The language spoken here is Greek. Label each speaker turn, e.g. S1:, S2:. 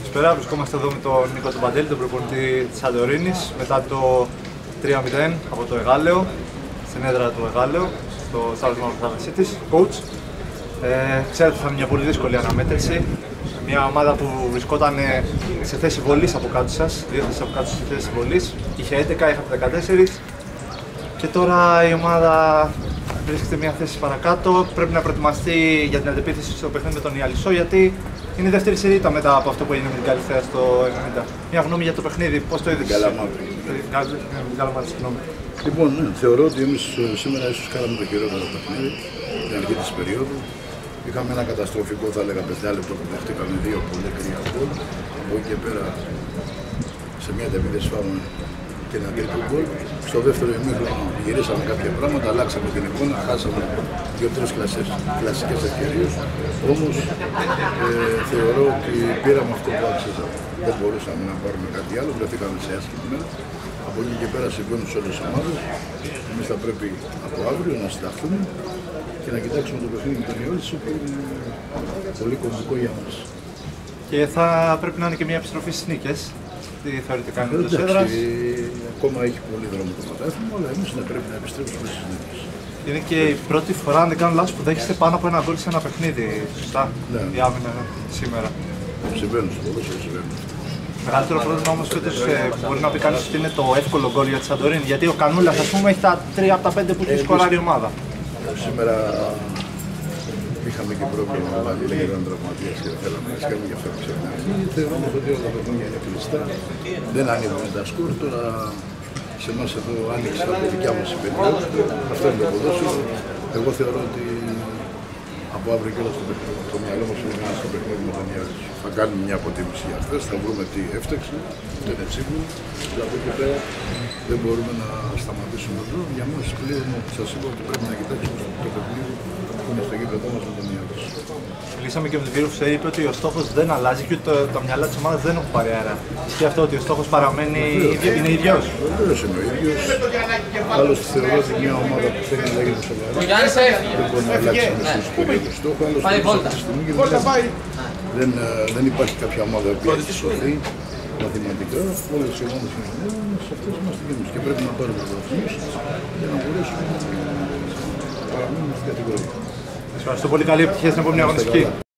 S1: Καλησπέρα, βρισκόμαστε εδώ με τον Νίκο τον Παντέλη, τον προπονητή της Σαντορίνης, μετά το 3-0 από το Εγάλεο, στην έδρα του Εγάλεο, στο South Mountain Cities, coach. Ξέρετε ότι θα είναι μια πολύ δύσκολη αναμέτρηση. Μια ομάδα που βρισκόταν σε θέση βολής από κάτω σας, δύο θέσεις από κάτω σε θέση βολής. Είχε 11, είχατε 14 και τώρα η ομάδα βρίσκεται μια θέση παρακάτω. Πρέπει να προετοιμαστεί για την αντεπίθεση στο παιχνίδι με τον Ιαλισσό, γιατί είναι η δεύτερη σειρήτα μετά από αυτό που έγινε με την Καλυθέα στο 90. Μια γνώμη για το παιχνίδι, πώς το είδες?
S2: Καλαμάτι. Λοιπόν, θεωρώ ότι εμείς σήμερα ίσως κάναμε το χειρότερο παιχνίδι στην αρχή της περίοδου. Είχαμε ένα καταστροφικό, θα έλεγα, 5 λεπτό που δεχτήκαμε δύο πολύ κρύα γκολ. Από εκεί και πέρα σε μια αντεπίθεση φάμε και ένα τρίτο γκολ. Στο δεύτερο ημίχρονο γυρίσαμε κάποια πράγματα, αλλάξαμε την εικόνα, χάσαμε 2-3 κλασικές ευκαιρίες. Όμως θεωρώ ότι πήραμε αυτό που άξιζαμε. Δεν μπορούσαμε να πάρουμε κάτι άλλο, βρεθήκαμε σε άσχημη μέρα. Από εκεί και πέρα συμβαίνουν σε όλες τις ομάδες. Εμείς θα πρέπει από αύριο να συνταχθούμε και να κοιτάξουμε το παιχνίδι με τον Ιώλισσο, που είναι πολύ κομβικό για μας. Και
S1: θα πρέπει να είναι και μια επιστροφή στις νίκες. Τι θεωρείτε κάνει το έδρας?
S2: Ακόμα έχει πολύ δρόμο το πρωτάθλημα, αλλά εμείς θα πρέπει να επιστρέψουμε στις νίκες.
S1: Είναι και η πρώτη φορά, αν δεν κάνω λάθος, που δέχεστε πάνω από ένα γκολ σε ένα παιχνίδι. Σωστά,
S2: ναι.
S1: Η άμυνα σήμερα.
S2: Συμβαίνουν στο ποδόσφαιρο, συμβαίνουν.
S1: Μεγαλύτερο πρόβλημα όμως φέτος μπορεί να πει κανείς ότι είναι το εύκολο γκολ για τη Σαντορίνη. Γιατί ο Κανούλας, ας πούμε, έχει τα 3 από τα 5 που έχει σκοράρει η ομάδα.
S2: Σήμερα είχαμε και πρόβλημα να βάλει έναν τραυματίας και δεν θέλαμε να σκέφτομαι για αυτό που ξέρουμε. Θεωρούμε ότι όλα τα παιχνίδια είναι κλειστά. Δεν ανοίγουμε τα σκορ. Τώρα σε εμάς εδώ άνοιξε από δικιά μας η περίοδο. Αυτό είναι το ποδόσφαιρο. Εγώ θεωρώ ότι από αύριο και όλα το μυαλό μας είναι στο παιχνίδι με τον Ιωλισσό. Θα κάνουμε μια αποτίμηση για αυτές, θα βρούμε τι έφταξε, αυτό είναι σίγουρο. Και από εκεί και πέρα δεν μπορούμε να σταματήσουμε εδώ. Για μας πλέον σας είπα ότι πρέπει να κοιτάξουμε το παιχνίδι που είναι στο γήπεδό μας με τον Ιωλισσό.
S1: Μιλήσαμε και με τον κύριο Φουσέη, είπε ότι ο στόχος δεν αλλάζει και ότι τα μυαλά της ομάδας δεν έχουν πάρει αέρα. Και αυτό ότι ο στόχος παραμένει είναι ίδιος.
S2: Βεβαίως είναι ο ίδιος. Άλλωστε θεωρώ ότι μια ομάδα που θέλει να λέγεται σοβαρή δεν μπορεί να αλλάξει μέσα στο ίδιο στόχο. Άλλωστε αυτή τη στιγμή δεν υπάρχει κάποια ομάδα που έχει σωθεί μαθηματικά. Όλες οι ομάδες είναι νέες, αυτές είμαστε και εμείς. Και πρέπει να πάρουμε βαθμούς για να μπορέσουμε να παραμείνουμε στην κατηγορία.
S1: Σας ευχαριστώ πολύ, καλή επιτυχία στην επόμενη αγωνιστική.